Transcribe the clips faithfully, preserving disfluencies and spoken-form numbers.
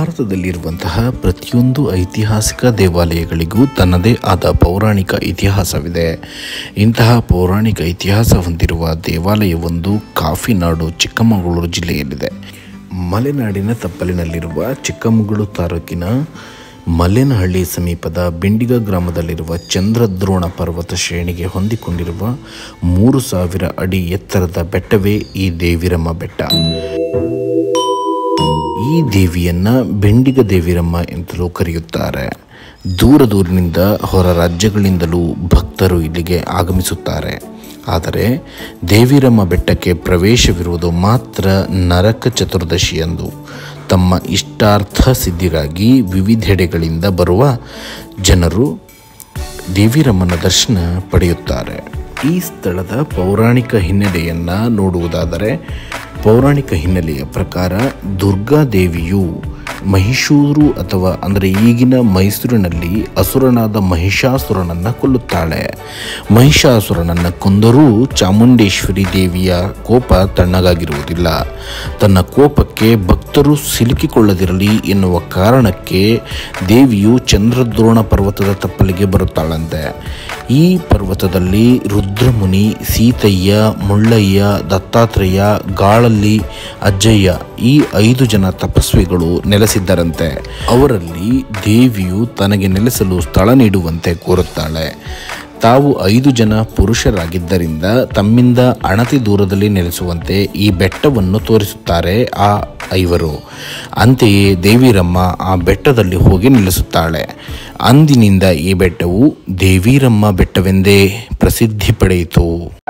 ಭಾರತದಲ್ಲಿರುವಂತಹ ಪ್ರತಿಯೊಂದು ಐತಿಹಾಸಿಕ ದೇವಾಲಯಗಳಿಗೂ ತನ್ನದೇ ಆದ ಪೌರಾಣಿಕ ಇತಿಹಾಸವಿದೆ. ಇಂತಹ ಪೌರಾಣಿಕ ಇತಿಹಾಸ ಹೊಂದಿರುವ ದೇವಾಲಯವೊಂದು ಕಾಫಿನಾಡು ಚಿಕ್ಕಮಗಳೂರು ಜಿಲ್ಲೆಯಲ್ಲಿದೆ. ಮಲೆನಾಡಿನ ತಪ್ಪಲಿನಲ್ಲಿರುವ ಚಿಕ್ಕಮಗಳೂರು ತಾಲೂಕಿನ ಮಲ್ಲೇನಹಳ್ಳಿ ಸಮೀಪದ ಬಿಂಡಿಗ ಗ್ರಾಮದಲ್ಲಿರುವ ಚಂದ್ರದ್ರೋಣ ಪರ್ವತ ಶ್ರೇಣಿಗೆ ಹೊಂದಿಕೊಂಡಿರುವ ಮೂರು ಸಾವಿರ ಅಡಿ ಎತ್ತರದ ಬೆಟ್ಟವೇ ಈ ದೇವಿರಮ್ಮ ಬೆಟ್ಟ. ಈ ದೇವಿಯನ್ನ ಬೆಂಡಿಗ ದೇವಿರಮ್ಮ ಎಂತಲೂ ಕರೆಯುತ್ತಾರೆ. ದೂರ ದೂರಿನಿಂದ ಹೊರ ರಾಜ್ಯಗಳಿಂದಲೂ ಭಕ್ತರು ಇಲ್ಲಿಗೆ ಆಗಮಿಸುತ್ತಾರೆ. ಆದರೆ ದೇವಿರಮ್ಮ ಬೆಟ್ಟಕ್ಕೆ ಪ್ರವೇಶವಿರುವುದು ಮಾತ್ರ ನರಕ ಚತುರ್ದಶಿಯಂದು. ತಮ್ಮ ಇಷ್ಟಾರ್ಥ ಸಿದ್ಧಿಗಾಗಿ ವಿವಿಧೆಡೆಗಳಿಂದ ಬರುವ ಜನರು ದೇವಿರಮ್ಮನ ದರ್ಶನ ಪಡೆಯುತ್ತಾರೆ. ಈ ಸ್ಥಳದ ಪೌರಾಣಿಕ ಹಿನ್ನೆಲೆಯನ್ನು ನೋಡುವುದಾದರೆ, ಪೌರಾಣಿಕ ಹಿನ್ನೆಲೆಯ ಪ್ರಕಾರ ದುರ್ಗಾದೇವಿಯು ಮಹಿಷೂರು ಅಥವಾ ಅಂದರೆ ಈಗಿನ ಮೈಸೂರಿನಲ್ಲಿ ಅಸುರನಾದ ಮಹಿಷಾಸುರನನ್ನು ಕೊಲ್ಲುತ್ತಾಳೆ. ಮಹಿಷಾಸುರನನ್ನು ಕೊಂದರೂ ಚಾಮುಂಡೇಶ್ವರಿ ದೇವಿಯ ಕೋಪ ತಣ್ಣಗಾಗಿರುವುದಿಲ್ಲ. ತನ್ನ ಕೋಪಕ್ಕೆ ಭಕ್ತರು ಸಿಲುಕಿಕೊಳ್ಳದಿರಲಿ ಎನ್ನುವ ಕಾರಣಕ್ಕೆ ದೇವಿಯು ಚಂದ್ರದ್ರೋಣ ಪರ್ವತದ ತಪ್ಪಲಿಗೆ ಬರುತ್ತಾಳಂತೆ. ಈ ಪರ್ವತದಲ್ಲಿ ರುದ್ರಮುನಿ, ಸೀತಯ್ಯ, ಮುಳ್ಳಯ್ಯ, ದತ್ತಾತ್ರೇಯ, ಗಾಳಲ್ಲಿ ಅಜ್ಜಯ್ಯ ಈ ಐದು ಜನ ತಪಸ್ವಿಗಳು ನೆಲೆಸಿದ್ದರಂತೆ. ಅವರಲ್ಲಿ ದೇವಿಯು ತನಗೆ ನೆಲೆಸಲು ಸ್ಥಳ ನೀಡುವಂತೆ ಕೋರುತ್ತಾಳೆ. ತಾವು ಐದು ಜನ ಪುರುಷರಾಗಿದ್ದರಿಂದ ತಮ್ಮಿಂದ ಅಣತಿ ದೂರದಲ್ಲಿ ನೆಲೆಸುವಂತೆ ಈ ಬೆಟ್ಟವನ್ನು ತೋರಿಸುತ್ತಾರೆ ಆ ಐವರು. ಅಂತೆಯೇ ದೇವಿರಮ್ಮ ಆ ಬೆಟ್ಟದಲ್ಲಿ ಹೋಗಿ ನೆಲೆಸುತ್ತಾಳೆ. ಅಂದಿನಿಂದ ಈ ಬೆಟ್ಟವು ದೇವಿರಮ್ಮ ಬೆಟ್ಟವೆಂದೇ ಪ್ರಸಿದ್ಧಿ ಪಡೆಯಿತು.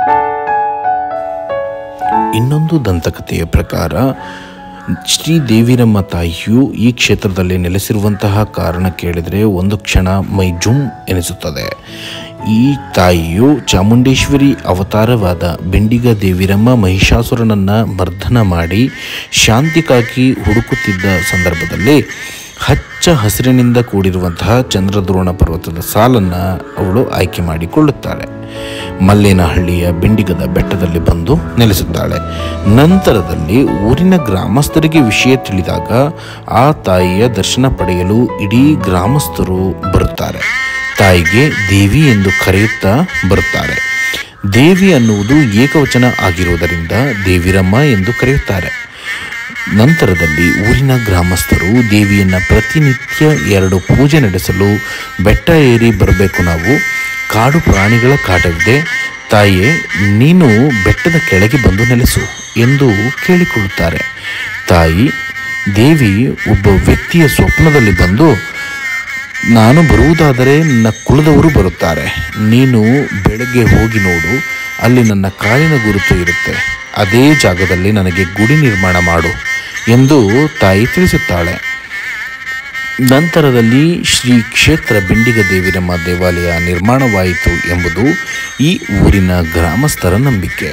ಇನ್ನೊಂದು ದಂತಕಥೆಯ ಪ್ರಕಾರ ಶ್ರೀ ದೇವಿರಮ್ಮ ತಾಯಿಯು ಈ ಕ್ಷೇತ್ರದಲ್ಲಿ ನೆಲೆಸಿರುವಂತಹ ಕಾರಣ ಕೇಳಿದರೆ ಒಂದು ಕ್ಷಣ ಮೈ ಜುಮ್ ಎನಿಸುತ್ತದೆ. ಈ ತಾಯಿಯು ಚಾಮುಂಡೇಶ್ವರಿ ಅವತಾರವಾದ ಬಿಂಡಿಗ ದೇವಿರಮ್ಮ ಮಹಿಷಾಸುರನನ್ನು ಮರ್ದನ ಮಾಡಿ ಶಾಂತಿಗಾಗಿ ಹುಡುಕುತ್ತಿದ್ದ ಸಂದರ್ಭದಲ್ಲಿ ಹಚ್ಚ ಹಸಿರಿನಿಂದ ಕೂಡಿರುವಂತಹ ಚಂದ್ರದ್ರೋಣ ಪರ್ವತದ ಸಾಲನ್ನು ಅವಳು ಆಯ್ಕೆ ಮಾಡಿಕೊಳ್ಳುತ್ತಾಳೆ. ಮಲ್ಲೇನಹಳ್ಳಿಯ ಬಿಂಡಿಗದ ಬೆಟ್ಟದಲ್ಲಿ ಬಂದು ನೆಲೆಸುತ್ತಾಳೆ. ನಂತರದಲ್ಲಿ ಊರಿನ ಗ್ರಾಮಸ್ಥರಿಗೆ ವಿಷಯ ತಿಳಿದಾಗ ಆ ತಾಯಿಯ ದರ್ಶನ ಪಡೆಯಲು ಇಡೀ ಗ್ರಾಮಸ್ಥರು ಬರುತ್ತಾರೆ. ತಾಯಿಗೆ ದೇವಿ ಎಂದು ಕರೆಯುತ್ತಾ ಬರುತ್ತಾರೆ. ದೇವಿ ಅನ್ನುವುದು ಏಕವಚನ ಆಗಿರುವುದರಿಂದ ದೇವಿರಮ್ಮ ಎಂದು ಕರೆಯುತ್ತಾರೆ. ನಂತರದಲ್ಲಿ ಊರಿನ ಗ್ರಾಮಸ್ಥರು ದೇವಿಯನ್ನು ಪ್ರತಿನಿತ್ಯ ಎರಡು ಪೂಜೆ ನಡೆಸಲು ಬೆಟ್ಟ ಏರಿ ಬರಬೇಕು, ನಾವು ಕಾಡು ಪ್ರಾಣಿಗಳ ಕಾಟವಿದೆ, ತಾಯಿಯೇ ನೀನು ಬೆಟ್ಟದ ಕೆಳಗೆ ಬಂದು ನೆಲೆಸು ಎಂದು ಕೇಳಿಕೊಳ್ಳುತ್ತಾರೆ. ತಾಯಿ ದೇವಿ ಒಬ್ಬ ವ್ಯಕ್ತಿಯ ಸ್ವಪ್ನದಲ್ಲಿ ಬಂದು, ನಾನು ಬರುವುದಾದರೆ ನನ್ನ ಕುಲದವರು ಬರುತ್ತಾರೆ, ನೀನು ಬೆಳಗ್ಗೆ ಹೋಗಿ ನೋಡು, ಅಲ್ಲಿ ನನ್ನ ಕಾಲಿನ ಗುರುತು ಇರುತ್ತೆ, ಅದೇ ಜಾಗದಲ್ಲಿ ನನಗೆ ಗುಡಿ ನಿರ್ಮಾಣ ಮಾಡು ಎಂದು ತಾಯಿ ತಿಳಿಸುತ್ತಾಳೆ. ನಂತರದಲ್ಲಿ ಶ್ರೀ ಕ್ಷೇತ್ರ ಬಿಂಡಿಗ ದೇವಿರಮ್ಮ ದೇವಾಲಯ ನಿರ್ಮಾಣವಾಯಿತು ಎಂಬುದು ಈ ಊರಿನ ಗ್ರಾಮಸ್ಥರ ನಂಬಿಕೆ.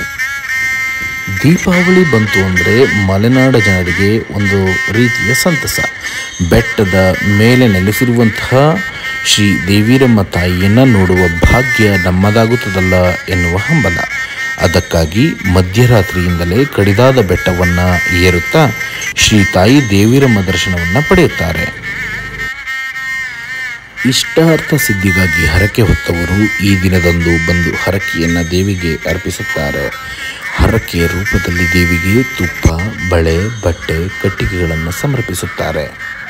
ದೀಪಾವಳಿ ಬಂತು ಅಂದರೆ ಮಲೆನಾಡ ಜನರಿಗೆ ಒಂದು ರೀತಿಯ ಸಂತಸ. ಬೆಟ್ಟದ ಮೇಲೆ ನೆಲೆಸಿರುವಂತಹ ಶ್ರೀ ದೇವಿರಮ್ಮ ತಾಯಿಯನ್ನು ನೋಡುವ ಭಾಗ್ಯ ನಮ್ಮದಾಗುತ್ತದಲ್ಲ ಎನ್ನುವ ಹಂಬಲ. ಅದಕ್ಕಾಗಿ ಮಧ್ಯರಾತ್ರಿಯಿಂದಲೇ ಕಡಿದಾದ ಬೆಟ್ಟವನ್ನು ಏರುತ್ತಾ ಶ್ರೀ ತಾಯಿ ದೇವಿರಮ್ಮ ದರ್ಶನವನ್ನು ಪಡೆಯುತ್ತಾರೆ. ಇಷ್ಟಾರ್ಥ ಸಿದ್ಧಿಗಾಗಿ ಹರಕೆ ಹೊತ್ತವರು ಈ ದಿನದಂದು ಬಂದು ಹರಕೆಯನ್ನು ದೇವಿಗೆ ಅರ್ಪಿಸುತ್ತಾರೆ. ಹರಕೆಯ ರೂಪದಲ್ಲಿ ದೇವಿಗೆ ತುಪ್ಪ, ಬಳೆ, ಬಟ್ಟೆ, ಕಟ್ಟಿಗೆಗಳನ್ನು ಸಮರ್ಪಿಸುತ್ತಾರೆ.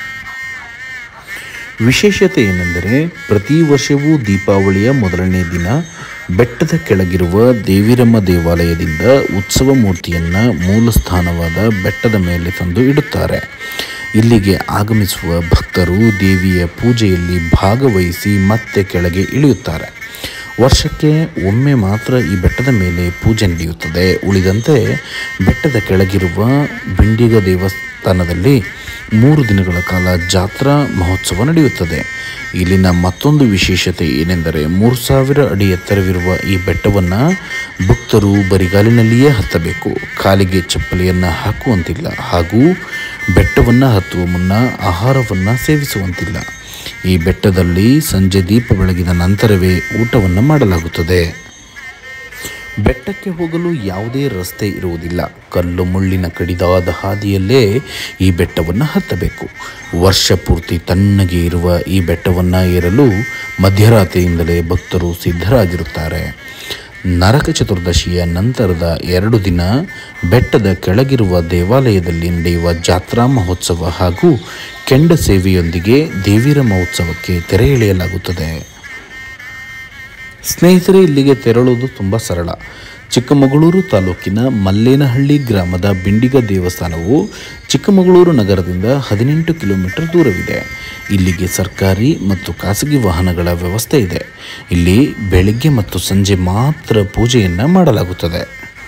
ವಿಶೇಷತೆ ಏನೆಂದರೆ, ಪ್ರತಿ ವರ್ಷವೂ ದೀಪಾವಳಿಯ ಮೊದಲನೇ ದಿನ ಬೆಟ್ಟದ ಕೆಳಗಿರುವ ದೇವಿರಮ್ಮ ದೇವಾಲಯದಿಂದ ಉತ್ಸವ ಮೂರ್ತಿಯನ್ನು ಮೂಲ ಸ್ಥಾನವಾದ ಬೆಟ್ಟದ ಮೇಲೆ ತಂದು ಇಡುತ್ತಾರೆ. ಇಲ್ಲಿಗೆ ಆಗಮಿಸುವ ಭಕ್ತರು ದೇವಿಯ ಪೂಜೆಯಲ್ಲಿ ಭಾಗವಹಿಸಿ ಮತ್ತೆ ಕೆಳಗೆ ಇಳಿಯುತ್ತಾರೆ. ವರ್ಷಕ್ಕೆ ಒಮ್ಮೆ ಮಾತ್ರ ಈ ಬೆಟ್ಟದ ಮೇಲೆ ಪೂಜೆ ನಡೆಯುತ್ತದೆ. ಉಳಿದಂತೆ ಬೆಟ್ಟದ ಕೆಳಗಿರುವ ಬಿಂಡಿಗ ದೇವಸ್ಥಾನದಲ್ಲಿ ಮೂರು ದಿನಗಳ ಕಾಲ ಜಾತ್ರಾ ಮಹೋತ್ಸವ ನಡೆಯುತ್ತದೆ. ಇಲ್ಲಿನ ಮತ್ತೊಂದು ವಿಶೇಷತೆ ಏನೆಂದರೆ, ಮೂರು ಸಾವಿರ ಅಡಿ ಎತ್ತರವಿರುವ ಈ ಬೆಟ್ಟವನ್ನು ಭಕ್ತರು ಬರಿಗಾಲಿನಲ್ಲಿಯೇ ಹತ್ತಬೇಕು. ಕಾಲಿಗೆ ಚಪ್ಪಲಿಯನ್ನು ಹಾಕುವಂತಿಲ್ಲ ಹಾಗೂ ಬೆಟ್ಟವನ್ನು ಹತ್ತುವ ಮುನ್ನ ಆಹಾರವನ್ನು ಸೇವಿಸುವಂತಿಲ್ಲ. ಈ ಬೆಟ್ಟದಲ್ಲಿ ಸಂಜೆ ದೀಪ ಬೆಳಗಿದ ನಂತರವೇ ಊಟವನ್ನು ಮಾಡಲಾಗುತ್ತದೆ. ಬೆಟ್ಟಕ್ಕೆ ಹೋಗಲು ಯಾವುದೇ ರಸ್ತೆ ಇರುವುದಿಲ್ಲ. ಕಲ್ಲು ಮುಳ್ಳಿನ ಕಡಿದಾದ ಹಾದಿಯಲ್ಲೇ ಈ ಬೆಟ್ಟವನ್ನು ಹತ್ತಬೇಕು. ವರ್ಷ ಪೂರ್ತಿ ತಣ್ಣಗೆ ಇರುವ ಈ ಬೆಟ್ಟವನ್ನು ಏರಲು ಮಧ್ಯರಾತ್ರಿಯಿಂದಲೇ ಭಕ್ತರು ಸಿದ್ಧರಾಗಿರುತ್ತಾರೆ. ನರಕ ಚತುರ್ದಶಿಯ ನಂತರದ ಎರಡು ದಿನ ಬೆಟ್ಟದ ಕೆಳಗಿರುವ ದೇವಾಲಯದಲ್ಲಿ ನಡೆಯುವ ಜಾತ್ರಾ ಮಹೋತ್ಸವ ಹಾಗೂ ಕೆಂಡ ಸೇವೆಯೊಂದಿಗೆ ದೇವಿರ ಮಹೋತ್ಸವಕ್ಕೆ ತೆರೆ ಎಳೆಯಲಾಗುತ್ತದೆ. ಸ್ನೇಹಿತರೆ, ಇಲ್ಲಿಗೆ ತೆರಳುವುದು ತುಂಬ ಸರಳ. ಚಿಕ್ಕಮಗಳೂರು ತಾಲೂಕಿನ ಮಲ್ಲೇನಹಳ್ಳಿ ಗ್ರಾಮದ ಬಿಂಡಿಗ ದೇವಸ್ಥಾನವು ಚಿಕ್ಕಮಗಳೂರು ನಗರದಿಂದ ಹದಿನೆಂಟು ಕಿಲೋಮೀಟರ್ ದೂರವಿದೆ. ಇಲ್ಲಿಗೆ ಸರ್ಕಾರಿ ಮತ್ತು ಖಾಸಗಿ ವಾಹನಗಳ ವ್ಯವಸ್ಥೆ ಇದೆ. ಇಲ್ಲಿ ಬೆಳಗ್ಗೆ ಮತ್ತು ಸಂಜೆ ಮಾತ್ರ ಪೂಜೆಯನ್ನು ಮಾಡಲಾಗುತ್ತದೆ.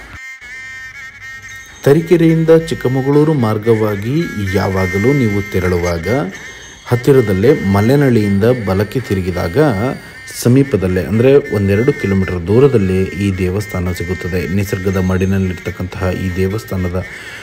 ತರೀಕೆರೆಯಿಂದ ಚಿಕ್ಕಮಗಳೂರು ಮಾರ್ಗವಾಗಿ ಯಾವಾಗಲೂ ನೀವು ತೆರಳುವಾಗ ಹತ್ತಿರದಲ್ಲೇ ಮಲ್ಲೇನಹಳ್ಳಿಯಿಂದ ಬಲಕ್ಕೆ ತಿರುಗಿದಾಗ ಸಮೀಪದಲ್ಲೇ ಅಂದರೆ ಒಂದೆರಡು ಕಿಲೋಮೀಟರ್ ದೂರದಲ್ಲೇ ಈ ದೇವಸ್ಥಾನ ಸಿಗುತ್ತದೆ. ನಿಸರ್ಗದ ಮಡಿನಲ್ಲಿರ್ತಕ್ಕಂತಹ ಈ ದೇವಸ್ಥಾನದ